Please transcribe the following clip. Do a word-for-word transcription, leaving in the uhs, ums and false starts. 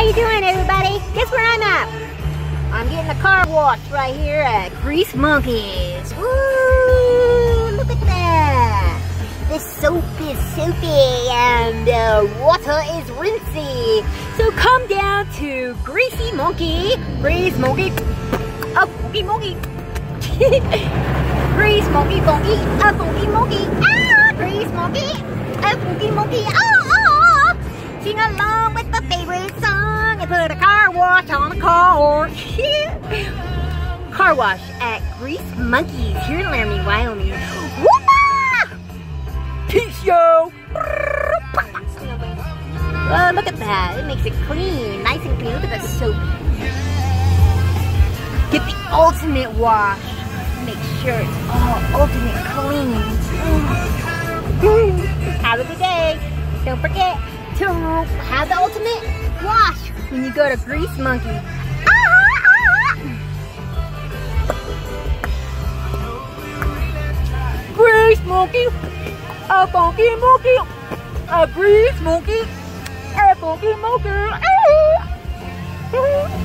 you doing, everybody? Guess where I'm at? I'm getting a car wash right here at Grease Monkeys. Woo! Look at that. The soap is soapy and the water is rinsy. So come down to Greasy Monkey, Grease Monkey, a funky monkey. Grease Monkey, funky, a funky monkey. Ah, Grease Monkey, a funky monkey. Oh, oh. Sing along with the favorite song and put a car wash on a car. Car wash at Grease Monkeys here in Laramie, Wyoming. Woo-ah! Peace, yo! Oh, look at that. It makes it clean. Nice and clean. Look at the soap. Get the ultimate wash. Make sure it's all ultimate clean. Have a good day. Don't forget to have the ultimate wash when you go to Grease Monkey. Ah, ah, ah. Grease Monkey, a funky monkey, a Grease Monkey, a funky monkey. Ah.